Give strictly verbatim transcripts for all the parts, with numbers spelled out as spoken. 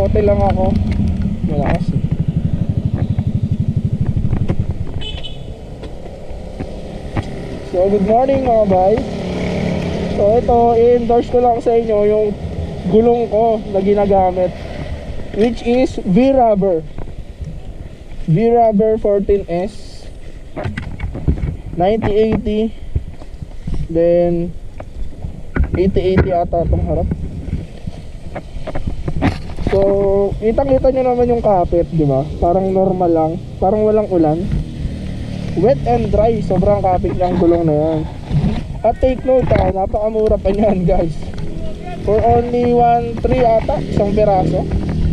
Nagbobote lang ako. Malakas. So good morning mga bay. So ito, i-endorse ko lang sa inyo yung gulong ko na ginagamit, which is Vee Rubber. Vee Rubber fourteen S ninety eighty. Then eighty eighty ata itong harap. So kitang-kita nyo naman yung kapit, di ba? Parang normal lang, parang walang ulan. Wet and dry, sobrang kapit lang gulong na yan. At take note ha, napakamura pa niyan guys. For only one three ata, isang piraso.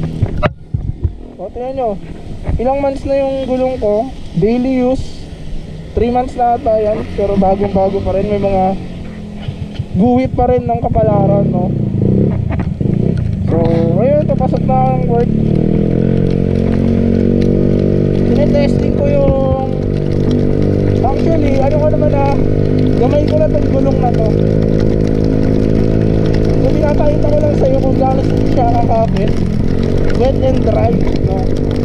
O tingnan nyo, ilang months na yung gulong ko, daily use. three months na ata yan, pero bagong bago pa rin. May mga guhit pa rin ng kapalaran, no? So ayun, papasok na ang work. Sinetesting ko yung, actually, ano ko naman na gamay ko na itong gulong na to. So pinapakita ko lang sa'yo kung gaano siya kakapit, wet and dry, no?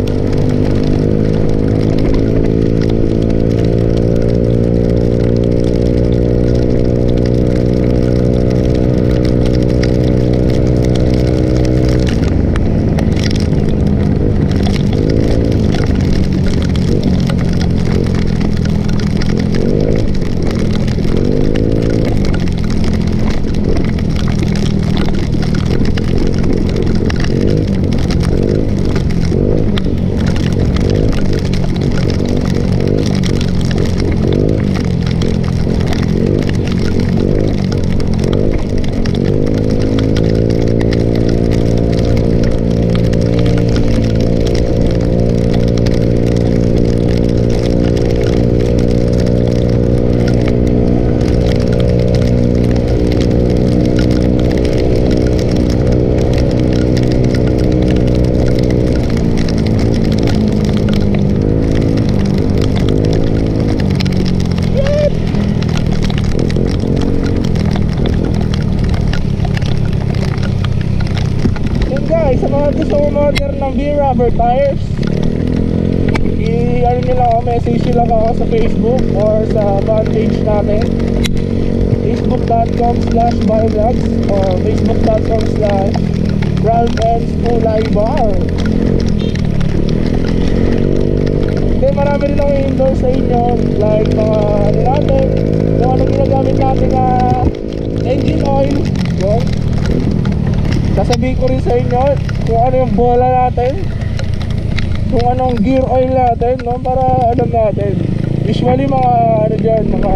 Sa mga gusto umorder ng Vee Rubber tires, i-ano nyo lang ako, message nyo lang ako sa Facebook or sa fan page natin, facebook dot com slash buyvlogs or facebook dot com slash Ralph and Spulay Bar. Then marami rin akong i-endorse sa inyo, like mga ano natin, kung anong ginagamit natin na engine oil, yun. Sasabihin ko rin sa inyo kung ano yung bola natin, kung anong gear oil natin, no? Para alam natin. Usually mga ano dyan, mga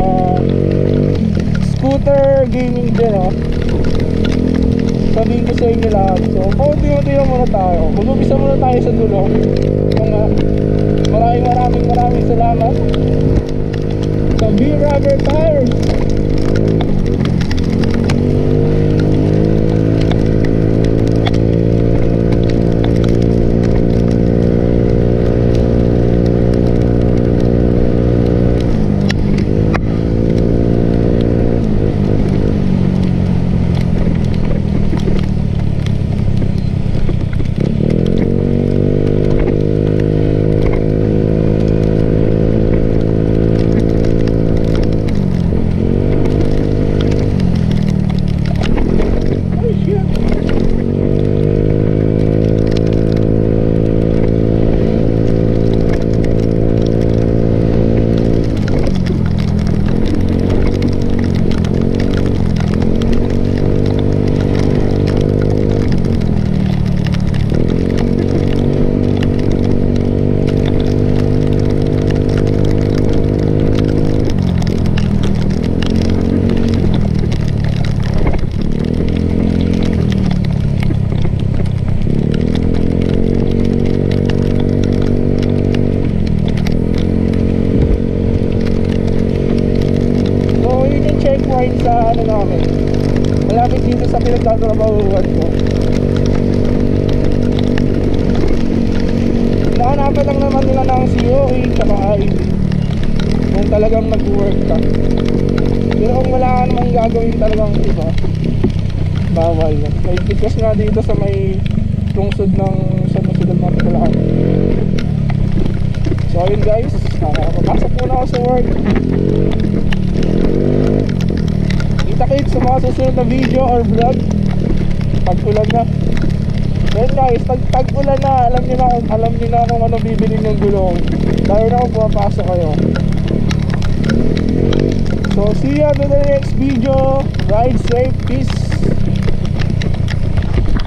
scooter gaming dyan, no? Sabihin ko sa inyo lahat. So paunti-unti lang muna tayo. Mag-umpisa muna tayo sa dulo. Mga maraming maraming maraming salamat sa Vee Rubber tires. checkpoint sa ano namin, malapit dito sa pinagtatrabahuan ko. Hinahanapin lang naman nila ng C O A tsaka I D kung talagang nag-work ka. Pero kung wala ka namang gagawin talagang iba, bawal. May tikas nga dito sa may lungsod ng San Jose del Monte, Bulacan. So ayun guys, uh, papasok muna ako sa work. Kita-kits sa mga susunod na video or vlog pag ulan na. Then guys, pag tag-ulan na, alam niyo na, alam niyo na kung ano bibili ng gulong. Lalo na kung pumapasok kayo. So see you on the next video. Ride safe, peace.